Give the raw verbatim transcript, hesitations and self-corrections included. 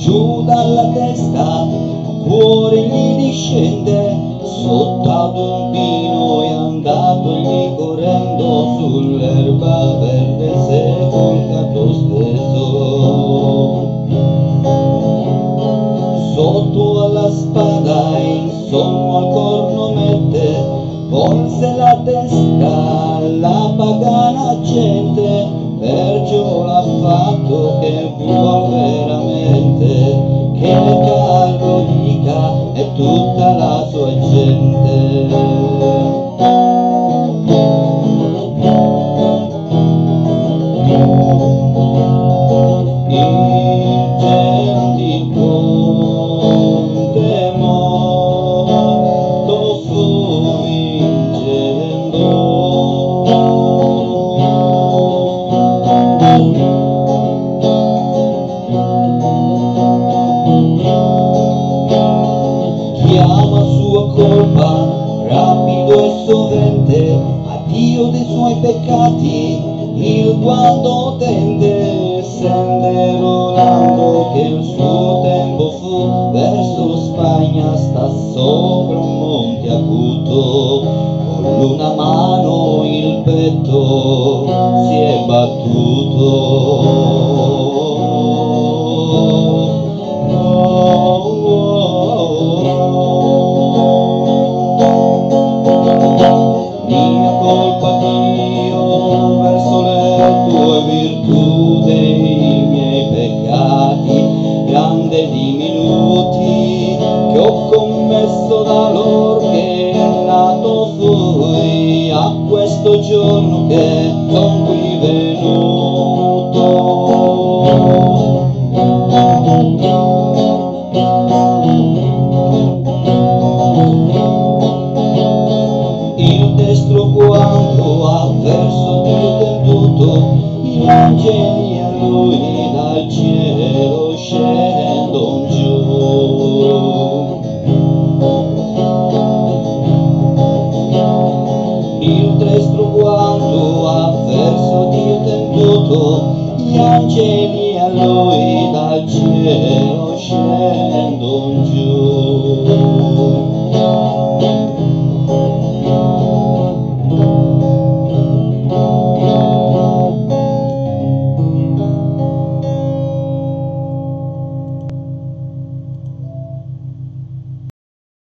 giù dalla testa, cuore gli discende, sotto ad un pino è andato gli correndo, sull'erba verde sepolcrato steso. Sotto alla spada in sommo al corno mette, volse la testa la pagana gente, perciò l'ha fatto che vuol veramente che il carro dica e tutta la sua gente. Chiama sua colpa, rapido e sovente, a Dio dei suoi peccati, il guando tende, senderolando che il suo tempo fu, verso Spagna sta sopra un monte acuto, con una mano il petto si è battuto. Virtù dei miei peccati, grande diminuti, che ho commesso da lor che nato fui, a questo giorno che son qui venuto. Il destro quando ha verso Dio tenduto, gli angeli a lui dal cielo scendon giù. Il destro quando ha verso Dio tenduto, gli angeli a lui dal cielo scendon giù.